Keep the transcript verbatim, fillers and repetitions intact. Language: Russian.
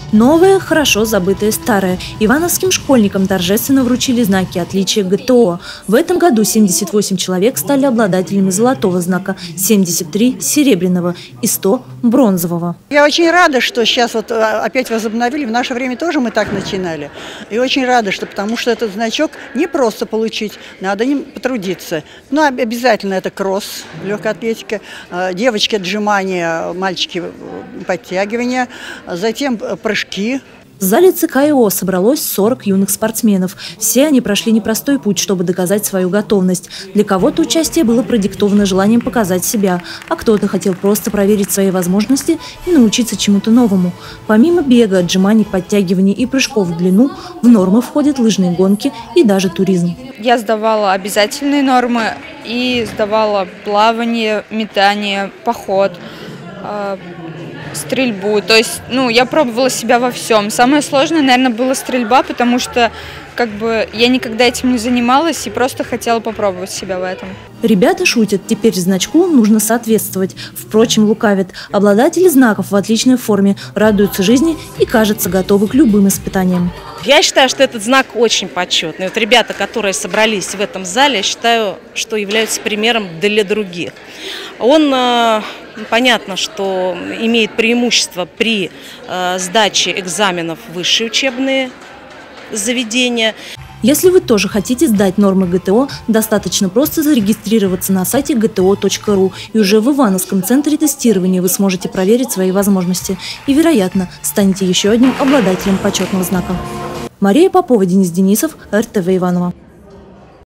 Новое, хорошо забытое старое. Ивановским школьникам торжественно вручили знаки отличия ГТО. В этом году семьдесят восемь человек стали обладателями золотого знака, семьдесят три – серебряного и сто – бронзового. Я очень рада, что сейчас вот опять возобновили. В наше время тоже мы так начинали. И очень рада, что, потому что этот значок не просто получить, надо им потрудиться. Но обязательно это кросс, легкая атлетика, девочки отжимания, мальчики подтягивания, затем прыжки. В зале ЦК ИО собралось сорок юных спортсменов. Все они прошли непростой путь, чтобы доказать свою готовность. Для кого-то участие было продиктовано желанием показать себя, а кто-то хотел просто проверить свои возможности и научиться чему-то новому. Помимо бега, отжиманий, подтягиваний и прыжков в длину, в нормы входят лыжные гонки и даже туризм. Я сдавала обязательные нормы и сдавала плавание, метание, поход, стрельбу. То есть, ну, я пробовала себя во всем. Самое сложное, наверное, была стрельба, потому что, как бы, я никогда этим не занималась и просто хотела попробовать себя в этом. Ребята шутят, теперь значку нужно соответствовать. Впрочем, лукавят. Обладатели знаков в отличной форме радуются жизни и, кажется, готовы к любым испытаниям. Я считаю, что этот знак очень почетный. Вот ребята, которые собрались в этом зале, я считаю, что являются примером для других. Он, понятно, что имеет преимущество при сдаче экзаменов в высшие учебные заведения. Если вы тоже хотите сдать нормы ГТО, достаточно просто зарегистрироваться на сайте гэ тэ о точка ру, и уже в Ивановском центре тестирования вы сможете проверить свои возможности и, вероятно, станете еще одним обладателем почетного знака. Мария Попова, Денис Денисов, эр тэ вэ Иваново.